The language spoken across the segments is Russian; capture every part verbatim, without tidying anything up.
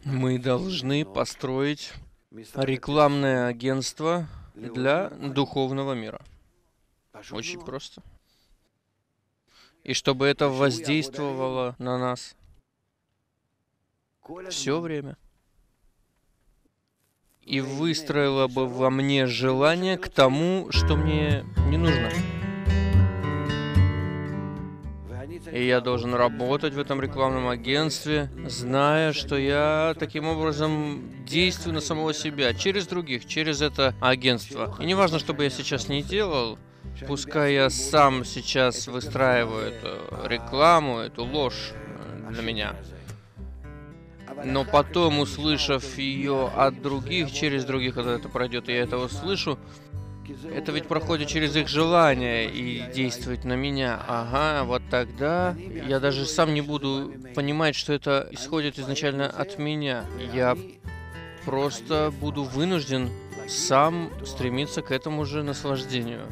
Мы должны построить рекламное агентство для духовного мира. Очень просто. И чтобы это воздействовало на нас все время. И выстроило бы во мне желание к тому, что мне не нужно. И я должен работать в этом рекламном агентстве, зная, что я таким образом действую на самого себя, через других, через это агентство. И не важно, что бы я сейчас не делал, пускай я сам сейчас выстраиваю эту рекламу, эту ложь для меня. Но потом, услышав ее от других, через других, когда это пройдет, и я это услышу, это ведь проходит через их желание и действует на меня. Ага, вот тогда я даже сам не буду понимать, что это исходит изначально от меня. Я просто буду вынужден сам стремиться к этому же наслаждению.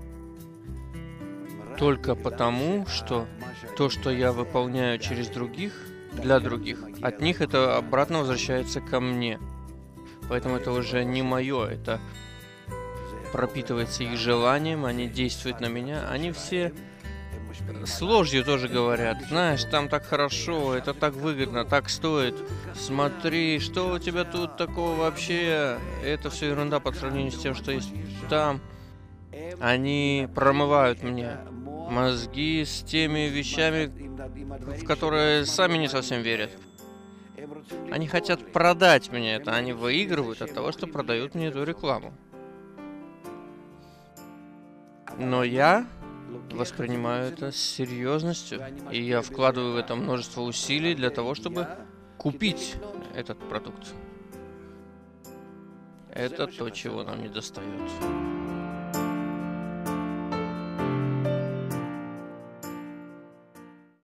Только потому, что то, что я выполняю через других, для других, от них это обратно возвращается ко мне. Поэтому это уже не мое, это пропитывается их желанием, они действуют на меня, они все с ложью тоже говорят: знаешь, там так хорошо, это так выгодно, так стоит, смотри, что у тебя тут такого вообще, это все ерунда по сравнению с тем, что есть там. Они промывают мне мозги с теми вещами, в которые сами не совсем верят. Они хотят продать мне это, они выигрывают от того, что продают мне эту рекламу. Но я воспринимаю это с серьезностью, и я вкладываю в это множество усилий для того, чтобы купить этот продукт. Это то, чего нам недостает.